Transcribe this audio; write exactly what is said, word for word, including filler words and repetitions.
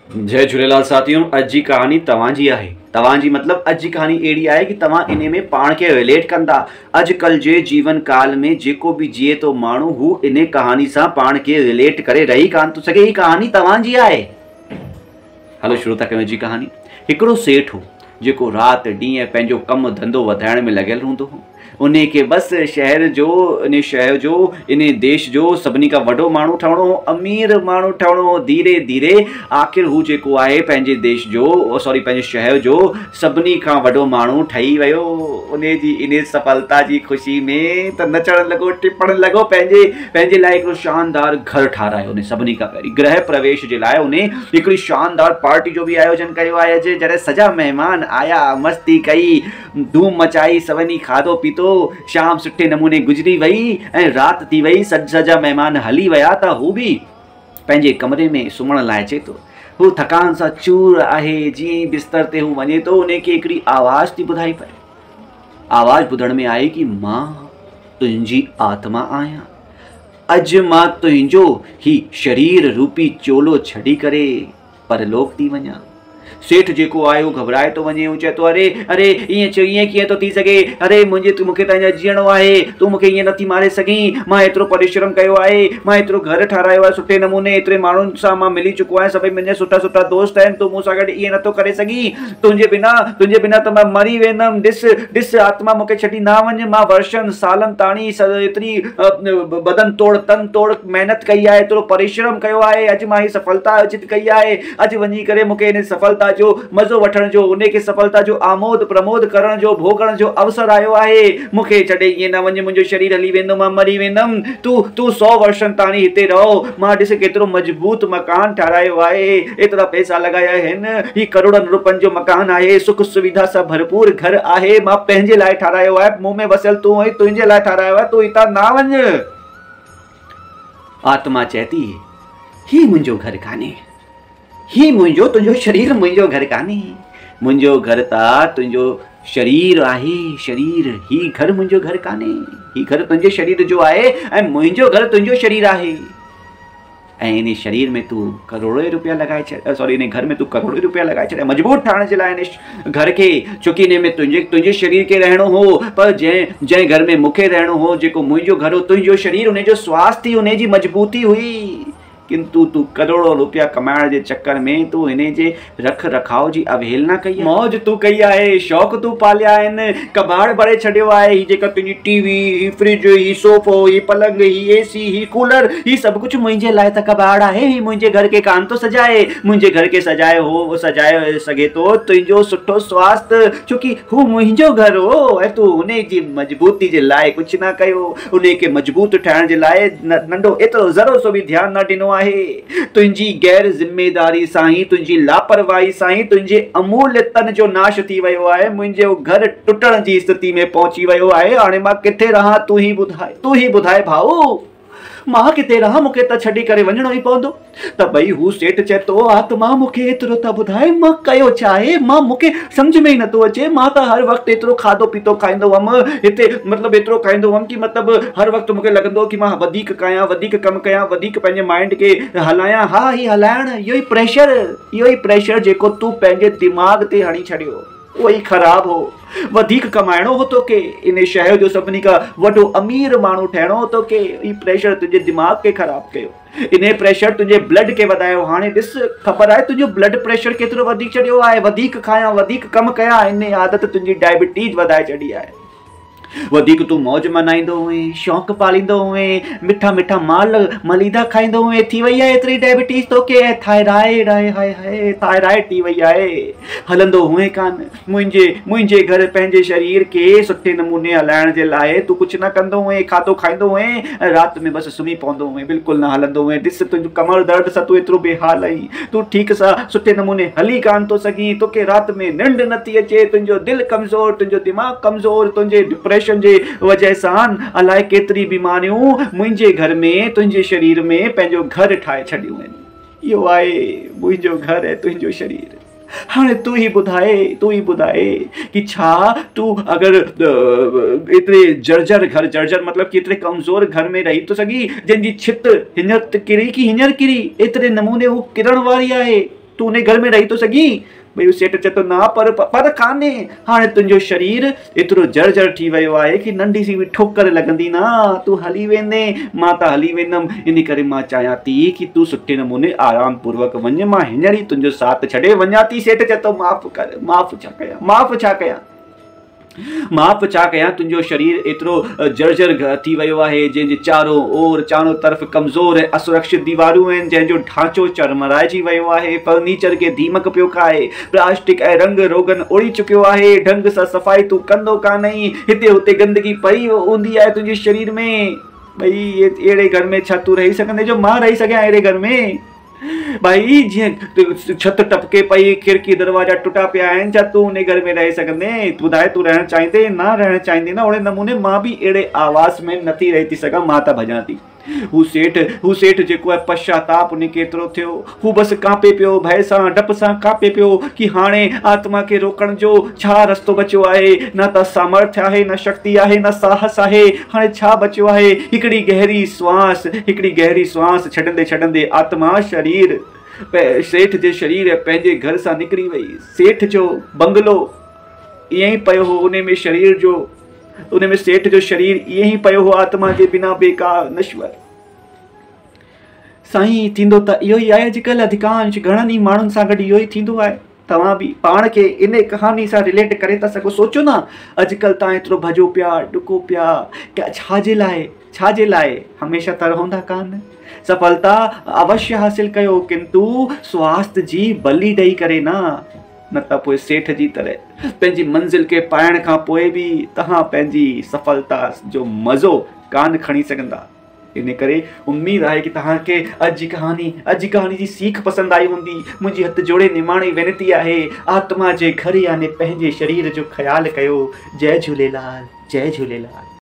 जय झूलेलाल साथियों, अॼु जी कहानी तव्हांजी आहे। तव्हांजी मतलब अॼु जी कहानी अहिड़ी आहे कि तव्हां इन में पाण खे रिलेट कंदा। अॼुकल्ह जे जीवन काल में जेको बि जिए थो माण्हू, हू इन कहानी सां पाण खे रिलेट करे रही कान थो सघे। ही कहानी तव्हांजी आहे। हलो शुरू था कयूं जी कहानी। हिकिड़ो सेठ हो जेको राति ॾींहुं पंहिंजो कमु धंधो वधाइण में लॻियल हूंदो हो। उन खे बसि शहर जो, इन शहर जो, इन देश जो सभिनी खां वॾो माण्हू ठहिणो हो, अमीर माण्हू ठहिणो हो। धीरे धीरे आख़िर हू जेको आहे पंहिंजे देश जो, सॉरी पंहिंजे शहर जो सभिनी खां वॾो माण्हू ठही वियो। उन जी इन सफलता जी ख़ुशी में त नचणु लॻो, टिपणु लॻो। पंहिंजे पंहिंजे लाइ हिकिड़ो शानदार घर ठारायो। उन सभिनी खां पहिरीं गृह प्रवेश जे लाइ उन हिकिड़ी शानदार पार्टी जो बि आयोजन कयो आहे। जॾहिं सॼा महिमान आया, मस्ती कई, धूम मचाई, सभिनी खाधो पीतो। शाम सुठे नमूने गुजरी वई ऐं राति थी वई। सॼा महिमान हली विया त हू बि पंहिंजे कमरे में सुम्हण लाइ अचे थो। हू थकान सां चूर आहे। जीअं बिस्तर ते हू वञे थो, उन खे हिकिड़ी आवाज़ थी ॿुधाई पए। आवाज़ ॿुधण में आई कि मां तुंहिंजी आत्मा आहियां। अॼु मां तुंहिंजो ही शरीर रूपी चोलो छॾी करे परलोक थी वञा। सेठ जेको आहे उहो घबराए थो वञे। हू चए थो, अरे अरे ईअं चयो, ईअं कीअं थो थी सघे? अरे मुंहिंजे तूं मूंखे त अञा जीअणो आहे, तूं मूंखे ईअं नथी मारे सघीं। मां एतिरो परिश्रम कयो आहे, मां एतिरो घर ठारायो आहे सुठे नमूने, एतिरे माण्हुनि सां मां मिली चुको आहियां, सभई मुंहिंजा सुठा सुठा दोस्त आहिनि। तूं मूं सां गॾु ईअं नथो करे सघीं। तुंहिंजे बिना तुंहिंजे बिना त मां मरी वेंदमि। ॾिस ॾिस आत्मा, मूंखे छॾी ना वञ। मां वर्षनि सालनि ताणी एतिरी बदन तोड़ तन तोड़ महिनत कई आहे, एतिरो परिश्रम कयो आहे। अॼु मां ही सफलता अर्जित कई आहे। अॼु वञी करे मूंखे इन सफलता जो मज़ो वठण जो, उन खे सफलता जो आमोद प्रमोद करण जो, भोगण जो अवसर आयो आहे। मूंखे छॾे ईअं न वञ, मुंहिंजो शरीर हली वेंदो, मां मरी वेंदमि। तूं तूं सौ वर्षनि ताणी हिते रहो। मां ॾिस केतिरो मजबूत मकान ठारायो आहे, एतिरा पैसा लॻाया आहिनि। ही करोड़नि रुपयनि जो मकान आहे, सुख सुविधा सां भरपूर घर आहे। मां पंहिंजे लाइ ठारायो आहे, मूं में वसियल तूं ऐं तुंहिंजे लाइ ठारायो आहे। तूं हितां ना वञ। आत्मा चए थी, ही मुंहिंजो घर कान्हे। ही मुंहिंजो, तुंहिंजो शरीर मुंहिंजो घर कान्हे। मुंहिंजो घर त तुंहिंजो शरीर आहे। शरीर, ही घर मुंहिंजो घर कान्हे। ही घर तुंहिंजे शरीर जो आहे ऐं मुंहिंजो घर तुंहिंजो शरीर आहे। ऐं इन शरीर में तूं करोड़े रुपया लॻाए छॾ, सॉरी इन घर में तूं करोड़े रुपया लॻाए छॾिया मजबूत ठाहिण जे लाइ इन घर खे। छोकी इन में तुंहिंजे तुंहिंजे शरीर खे रहणो हो, पर जंहिं जंहिं घर में मूंखे रहणो हो, जेको मुंहिंजो घर हो, तुंहिंजो शरीर, उनजो स्वास्थ्य, उन जी मजबूती हुई। किंतु तू करोड़ों रुपया कमाइण जे चक्कर में तू इन जे रख रखाव जी अवहेलना कई, मौज तू कई आहे, शौक़ तू पालिया आहिनि, कबाड़ भरे छॾियो आहे। ही जेका तुंहिंजी टीवी, ही फ्रिज, ही सोफ़ो, ही पलंग, ही एसी, ही कूलर, ही सभु कुझु मुंहिंजे लाइ त कबाड़ आहे। ही मुंहिंजे घर खे कान थो सजाए। मुंहिंजे घर खे सजाए हो सजाए सघे थो तुंहिंजो सुठो स्वास्थ्य, छोकी हू मुंहिंजो घर हो ऐं तू उन जी मजबूती जे लाइ कुझु न कयो। उन खे मजबूत ठाहिण जे लाइ नंढो एतिरो ज़रो सो बि ध्यानु न ॾिनो। तुंहिंजी गैर ज़िम्मेदारी सां ही, तुंहिंजी लापरवाही सां ही तुंहिंजे अमूल्य तन जो नाश थी वियो आहे। मुंहिंजो घर टुटण जी स्थिति में पहुची वियो आहे। हाणे मां किथे रहां? तू ही ॿुधाए, तू ही ॿुधाए भाऊ, मां किथे रहां? मूंखे त छॾी करे वञणो ई पवंदो। त भई हू सेठ चए थो, आत्मा मूंखे एतिरो त ॿुधाए, मां कयो छा आहे? मां मूंखे सम्झ में ई नथो अचे। मां त हर वक़्तु एतिरो खाधो पीतो खाईंदो हुअमि हिते, मतिलबु एतिरो खाईंदो हुअमि कि मतिलबु हर वक़्तु मूंखे लॻंदो कि मां वधीक कयां, वधीक कमु कयां, वधीक पंहिंजे माइंड खे हलायां। हा, ही हलाइण, इहो ई प्रेशर, इहो ई प्रेशर जेको तूं पंहिंजे दिमाग़ ते हणी छॾियो, उहो ई ख़राबु हो। वधीक कमाइणो हो तोखे, इन शहर जो सभिनी खां वॾो अमीर माण्हू ठहिणो हो तोखे। ही प्रेशर तुंहिंजे दिमाग़ खे ख़राबु कयो। इन प्रेशर तुंहिंजे ब्लड खे वधायो। हाणे ॾिस, ख़बर आहे तुंहिंजो ब्लड प्रेशर केतिरो वधी छॾियो आहे। वधीक खायां, वधीक कमु कयां, इन आदत तुंहिंजी डायबिटीज़ वधाए छॾी आहे। वधीक तूं मौज मनाईंदो हुएं, शौक़ु पालींदो हुएं, मिठा मिठा माल मलीदा खाईंदो हुएं, थी वई आहे एतिरी डायबिटीज़ तोखे। थायराइड आहे, हाय हाय थायराइड थी वई आहे। हलंदो हुएं कान। मुंहिंजे मुंहिंजे घर पंहिंजे शरीर खे सुठे नमूने हलाइण जे लाइ तूं कुझु न कंदो हुएं। खाधो खाईंदो हुएं ऐं राति में बसि सुम्ही पवंदो हुएं, बिल्कुलु न हलंदो हुएं। ॾिस तुंहिंजो कमर दर्द सां तूं एतिरो बेहाल आहीं। तूं ठीक सां सुठे नमूने हली कान थो सघीं। तोखे राति में निंड नथी अचे। तुंहिंजो दिलि कमज़ोर, तुंहिंजो दिमाग़ कमज़ोर, तुंहिंजे डिप्रेशन जे वजह सां अलाए केतिरी बीमारियूं मुंहिंजे घर में, तुंहिंजे शरीर में पंहिंजो घर ठाहे छॾियूं आहिनि। इहो आहे मुंहिंजो घर ऐं तुंहिंजो शरीर। हाणे तू ही ॿुधाए, तू ही ॿुधाए कि छा तूं अगरि एतिरे जर्जर घर, जर्जर मतिलबु कि एतिरे कमज़ोर घर में रही थो सघीं जंहिंजी छित हींअर किरी कि हींअर किरी, एतिरे नमूने हू किरण वारी आहे। तूं उन घर में रही तो सघीं? भई सेठ चए थो न पर पर कान्हे, हाणे तुंहिंजो शरीर एतिरो जर्जर थी वियो आहे कि नंढी सी बि ठोकर लॻंदी न तूं हली वेंदे, मां त हली वेंदमि। इन करे मां चाहियां थी कि तूं सुठे नमूने आराम पूर्वक वञ, मां हींअर ई तुंहिंजो साथ छॾे वञां थी। सेठ चए थो माफ़ कर, माफ़ छा कयां, माफ़ छा कयां, माफ़ छा कयां, तुंहिंजो शरीर एतिरो जर्जर थी वियो आहे, जंहिंजे चारों ओर चारों तरफ़ कमज़ोर ऐं असुरक्षित दीवारूं आहिनि, जंहिंजो ढांचो चरमराइजी वियो आहे, फर्नीचर खे दीमक पियो खाए, प्लास्टिक ऐं रंग रोगन उड़ी चुकियो आहे, ढंग सां सफ़ाई तूं कंदो कान्हई, हिते हुते गंदगी पई हूंदी आहे तुंहिंजे शरीर में। भई अहिड़े घर में छा तूं रही सघंदे जो मां रही सघियां अहिड़े घर में? भाई जीअं छत टपके पई, खिड़की दरवाजा टुटा पिया आहिनि, छा तूं उन घर में रही सघंदे? ॿुधाए तूं रहणु चाहींदे? न रहणु चाहींदे न? ओड़े नमूने मां बि अहिड़े आवास में नथी रही थी सघां, मां त भॼां थी। हू सेठ हू सेठ जेको आहे पश्चाताप उन खे एतिरो थियो, हू बसि कांपे पियो, भय सां डप सां कांपे पियो कि हाणे आत्मा खे रोकण जो छा रस्तो बचियो आहे? न त सामर्थ्य आहे, न शक्ति आहे, न साहस आहे, हाणे छा बचियो आहे? हिकिड़ी गहरी श्वास हिकिड़ी गहरी श्वास छॾंदे छॾंदे आत्मा शरीर सेठ जे शरीर पंहिंजे घर सां निकिरी वई। सेठ जो बंगलो ईअं ई पियो हो, उन में शरीर जो उन में सेठ जो शरीर ईअं ई पियो हो, आत्मा जे बिना बेकार नश्वर। साईं थींदो त इहो ई आहे अॼुकल्ह अधिकांश घणनि ई माण्हुनि सां गॾु इहो ई थींदो आहे। तव्हां बि पाण खे इन कहानी सां रिलेट करे था सघो। सोचो न, अॼुकल्ह तव्हां एतिरो भॼो पिया, डुको पिया, क्या छाजे लाइ छाजे लाइ? हमेशह त रहंदा कान। सफलता अवश्य हासिल कयो, किंतु स्वास्थ्य जी बलि ॾेई करे न, न त पोइ सेठ जी तरह पंहिंजी मंज़िल खे पाइण खां पोइ बि तव्हां पंहिंजी सफलता जो मज़ो कान खणी सघंदा। इन करे उम्मीद आहे कि तव्हांखे अॼु जी कहानी अॼु जी कहानी जी सीख पसंदि आई हूंदी। मुंहिंजी हथ जोड़े निमाणी वेनती आहे, आत्मा जे घर याने पंहिंजे शरीर जो ख़्यालु कयो। जय झूलेलाल, जय झूलेलाल।